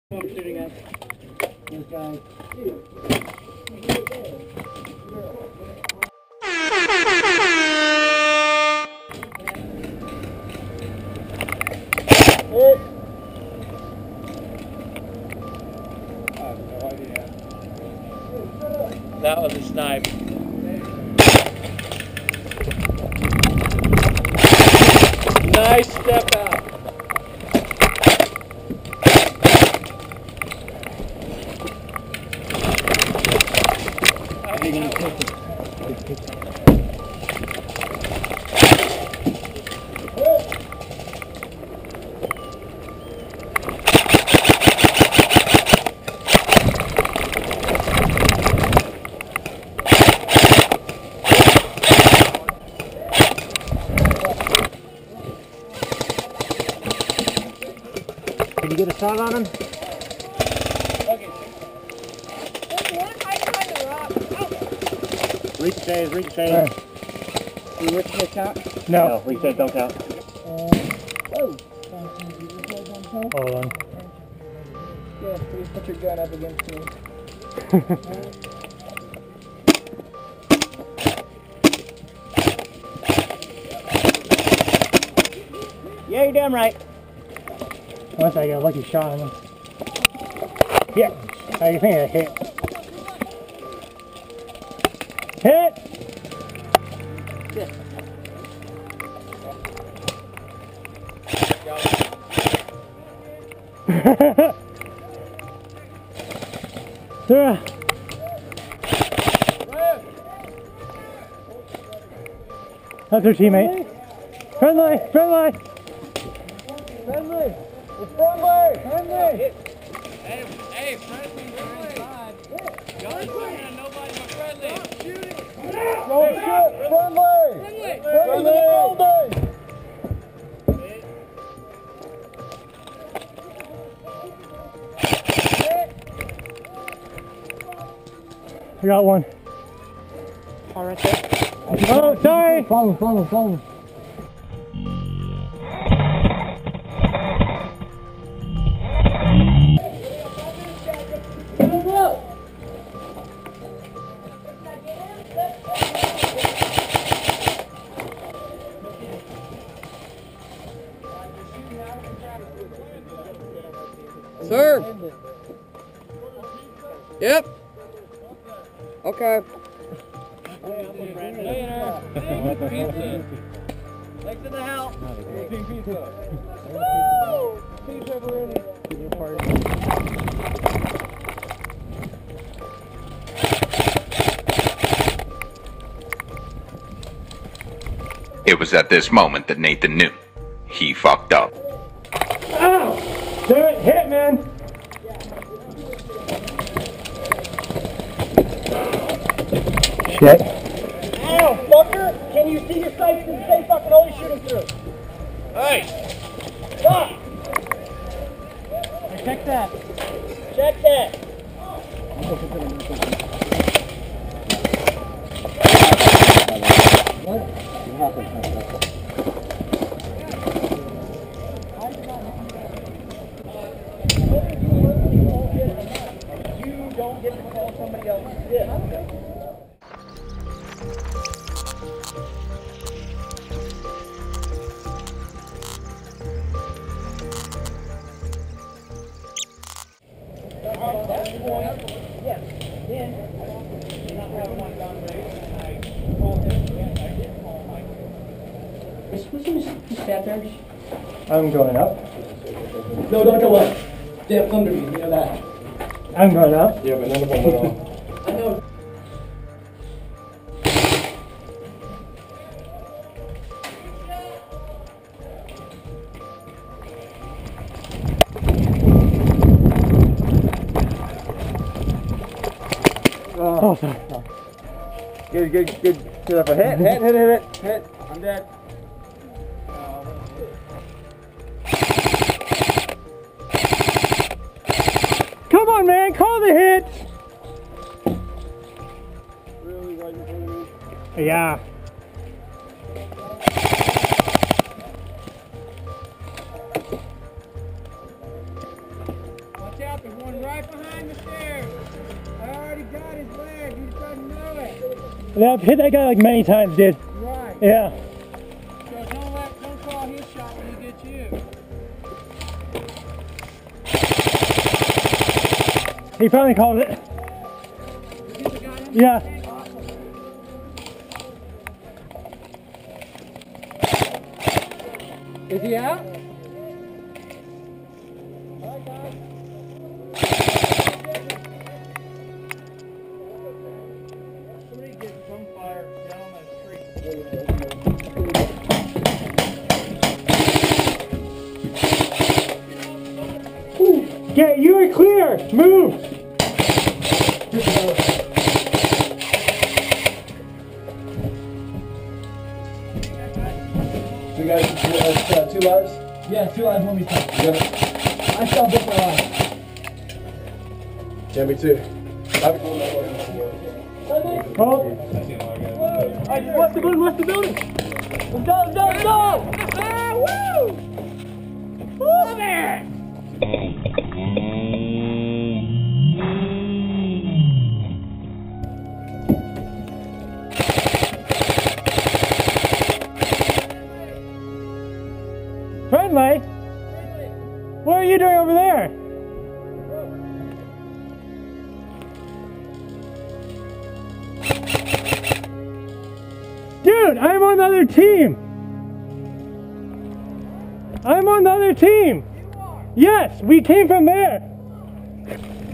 I'm shooting at this guy. That was a snipe. Nice step out. Can you get a shot on him? Ricochet is ricochet. Right. Do ricochet count? No, ricochet don't count. Hold on. Yeah, please put your gun up against me. Yeah, you're damn right. Once I got a lucky shot on him. Yeah, I think I hit. Hit! That's her teammate. Friendly! Friendly! Friendly! It's friendly! Friendly! Hey, friendly, inside. Y'all ain't looking at nobody but friendly. Stop shooting. No shit! Friendly! Friendly! Friendly! I got one. Oh, right there. Oh, sorry! Follow, follow, follow. Sir. Yep. Okay. Legs in the house. Pizza. Woo! Pizza Bereni. It was at this moment that Nathan knew he fucked up. Ow! Damn it, hit, man! Shit. Ow, fucker! Can you see your sights in the same fucking hole you're shooting through? Hey. Stop! Check that. Check that. You don't get to call somebody else's shit. I'm going up. No, don't go up. They have thunder me, you know that. I'm going up. Yeah, but none of them went off. I know. Oh, sorry. Good. Hit. I'm dead. Come on, man, call the hit! Really right in front of me? Yeah. Watch out, right behind the stairs. I already got his leg. He just doesn't know it. Yeah, I've hit that guy like many times, dude. Right. Yeah. So don't call his shot when he gets you. He probably called it. You get the guy in? Yeah. Is he out? Somebody get some fire down that street. Get, you are clear. Move. So you guys, two lives? Yeah, 2 lives, 1 me too. Yeah. I saw both my lives. Yeah, me too. Oh. Alright, what's the building? What's the building? Let's go, let's go, let's go! Woo! Love it! Friendly? What are you doing over there? Dude, I'm on the other team. I'm on the other team. Yes, we came from there.